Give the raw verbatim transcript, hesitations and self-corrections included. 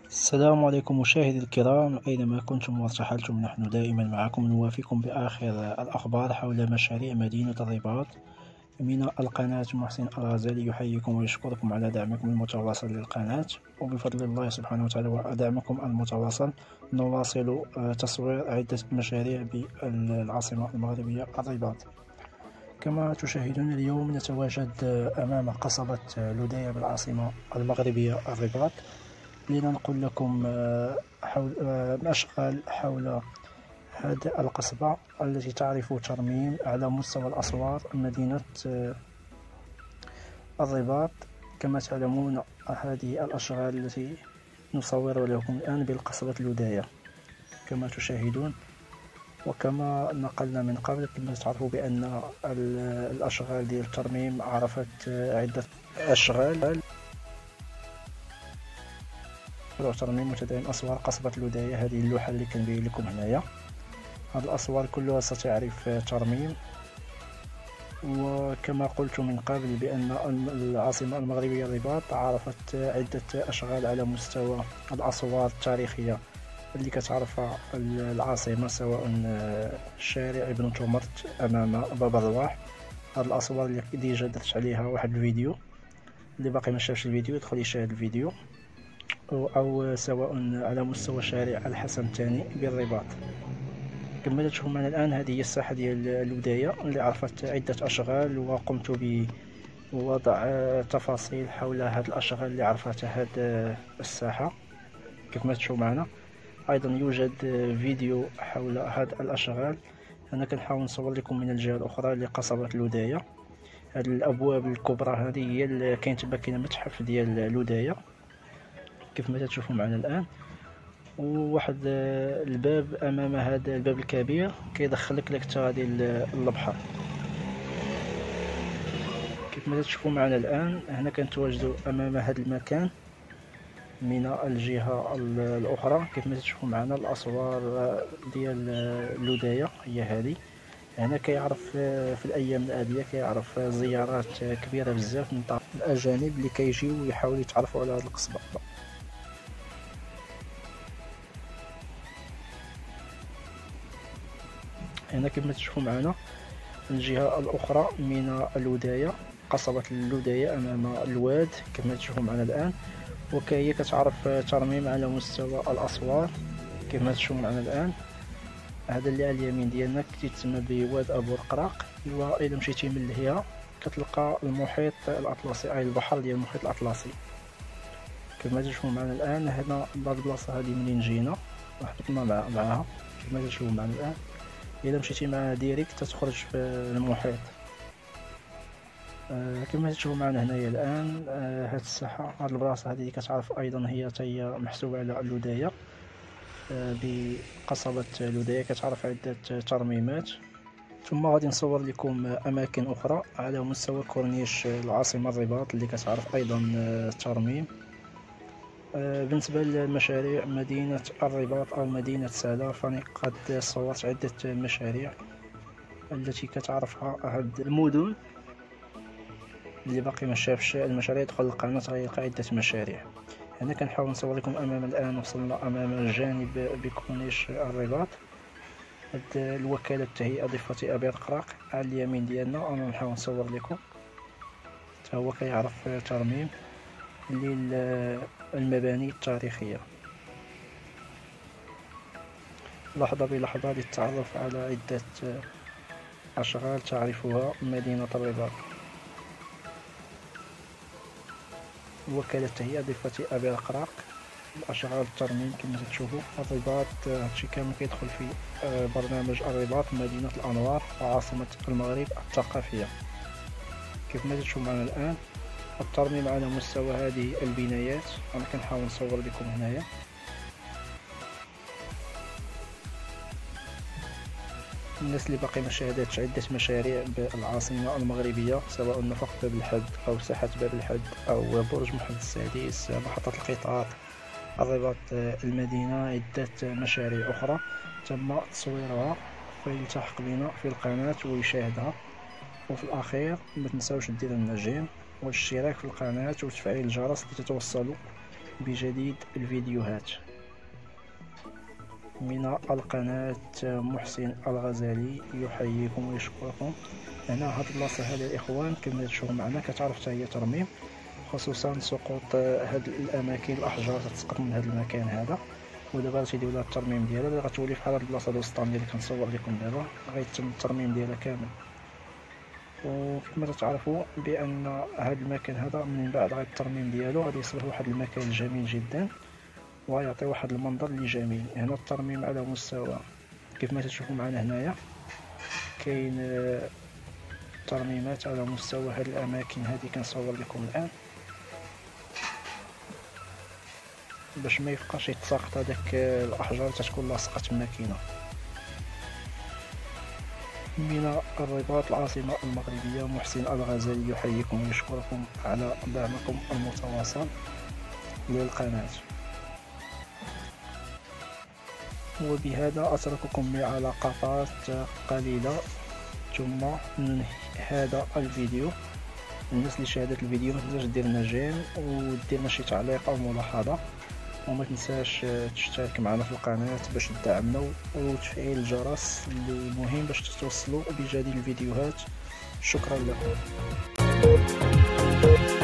السلام عليكم مشاهدي الكرام، أينما كنتم وارتحلتم نحن دائما معكم نوافيكم بآخر الأخبار حول مشاريع مدينة الرباط. من القناة محسن الغزالي يحييكم ويشكركم على دعمكم المتواصل للقناة، وبفضل الله سبحانه وتعالى ودعمكم المتواصل نواصل تصوير عدة مشاريع بالعاصمة المغربية الرباط. كما تشاهدون اليوم نتواجد أمام قصبة لودية بالعاصمة المغربية الرباط لننقل لكم حول الأشغال حول هذه القصبة التي تعرف ترميم على مستوى الأسوار مدينة الرباط. كما تعلمون هذه الأشغال التي نصور لكم الآن بالقصبة لودية كما تشاهدون. وكما نقلنا من قبل كما تعرفوا بأن الأشغال ديال الترميم عرفت عدة أشغال ترميم وتدعيم أسوار قصبة لودية. هذه اللوحة اللي كنبين لكم هنايا، هذه الأسوار كلها ستعرف ترميم. وكما قلت من قبل بأن العاصمة المغربية الرباط عرفت عدة أشغال على مستوى الأسوار التاريخية اللي كتعرفها العاصمة، سواء شارع ابن تمرت أمام باب الرواح. هذه الأسوار اللي ديجا درت عليها واحد الفيديو، اللي باقي ما شافش الفيديو يدخل يشاهد الفيديو، أو سواء على مستوى شارع الحسن الثاني بالرباط. كما تشوفون معنا الآن هذه هي الساحة ديال الوداية اللي عرفت عدة أشغال، وقمت بوضع تفاصيل حول هذه الأشغال اللي عرفتها هذه الساحة كيف ما تشوفوا معنا. أيضا يوجد فيديو حول هذه الأشغال. أنا كنحاول نصور لكم من الجهة الأخرى لقصبة لودية. هذه الأبواب الكبرى هذه هي اللي كاين تما كاين متحف ديال لودية كيف ما تشوفوا معنا الآن. وواحد الباب امام هذا الباب الكبير كيدخلك لك حتى غادي للبحر كيف ما تشوفوا معنا الآن. هنا كنتواجدوا امام هذا المكان من الجهة الأخرى. كيف ما تشوفوا معنا الأسوار ديال لودية هي هذه. هنا كيعرف في الأيام الآتية كيعرف زيارات كبيرة بزاف من طرف الأجانب اللي كيجيو ويحاولوا يتعرفوا على هذه القصبة. هنا كما تشوفوا معنا الجهة الأخرى من الوداية، قصبة اللودية أمام الواد كما تشوفوا معنا الآن. وكهي كتعرف ترميم على مستوى الأسوار كما تشوفوا معنا الآن. هذا اللي على اليمين ديالنا كيتسمى بواد أبو القراق. وإذا مشيتي من لهيا كتلقى المحيط الأطلسي، أي البحر ديال المحيط الأطلسي كما تشوفوا معنا الآن. هنا هاد البلاصة هذه منين جينا وحطنا معاها كما تشوفوا معنا الآن. إذا مشيتي مع ديريكت تخرج في المحيط. آه كما تشوفوا معنا هنايا الآن. آه هاد الساحة هاد البلاصة هذه كتعرف أيضا هي تي محسوبة على اللودية. آه بقصبة لودية كتعرف عدة ترميمات. ثم غادي نصور لكم أماكن أخرى على مستوى كورنيش العاصمة الرباط اللي كتعرف أيضا آه ترميم. بالنسبة لمشاريع مدينة الرباط أو مدينة سلا فأنا قد صورت عدة مشاريع التي كتعرفها هاد المدن. اللي باقي ما شافش المشاريع يدخل القناة غيلقى عدة مشاريع. هنا كنحاول نصور لكم أمام الآن وصلنا أمام الجانب بكورنيش الرباط. هاد الوكالة التهيئة ضفة أبي القراق على اليمين ديالنا. أنا نحاول نصور لكم حتى هو كيعرف ترميم للمباني التاريخية لحظة بلحظة للتعرف على عدة أشغال تعرفها مدينة الرباط. وكالة التهيئة ضفة أبي القراق، الأشغال الترميم كما تشوفوا. الرباط هادشي كامل كيدخل في برنامج الرباط مدينة الأنوار وعاصمة المغرب الثقافية كيف ما تشوفوا معنا الآن. الترميم على مستوى هذه البنايات أنا كنحاول نصور لكم هنايا. الناس اللي باقي ما شاهدتش عدة مشاريع بالعاصمة المغربية، سواء نفق باب الحد أو ساحة باب الحد أو برج محمد السادس، محطة القطار، الرباط المدينة، عدة مشاريع أخرى تم تصويرها، فيلتحق بنا في القناة ويشاهدها. وفي الأخير ما تنساوش ديروا لنا جيم والاشتراك في القناة وتفعيل الجرس لتتوصلوا بجديد الفيديوهات. من القناة محسن الغزالي يحييكم ويشكركم. هنا هاد البلاصة هذه الإخوان كما تشوفوا معنا كتعرف حتى هي ترميم، خصوصا سقوط هاد الأماكن، الأحجار تتسقط من هاد المكان هذا، ودابا تيديروا لها الترميم ديالها اللي غتولي بحال هاد البلاصة الوسطانية اللي كنصور لكم دابا، غيتم الترميم ديالها كامل. وكما تتعرفوا بأن هاد المكان هذا من بعد غير الترميم ديالو غادي يصبح واحد المكان جميل جدا ويعطي واحد المنظر اللي جميل. هنا الترميم على مستوى كيف ما تشوفوا معنا هنايا كاين ترميمات على مستوى هاد الاماكن هذه كنصور لكم الان باش ما يبقاش يتساقط هذاك الاحجار اللي تكون لاصقه تما كاينه. من الرباط العاصمه المغربيه محسن الغزالي يحييكم ويشكركم على دعمكم المتواصل للقناه. وبهذا أترككم مع لقطات قليلة ثم ننهي هذا الفيديو. الناس اللي شاهدت الفيديو ما تنساش دير لنا جيم ودير لنا شي تعليق أو ملاحظة، وما تنساش تشترك معنا في القناة باش تدعمنا وتفعيل الجرس اللي مهم باش توصلوا بجديد الفيديوهات. شكرا لكم.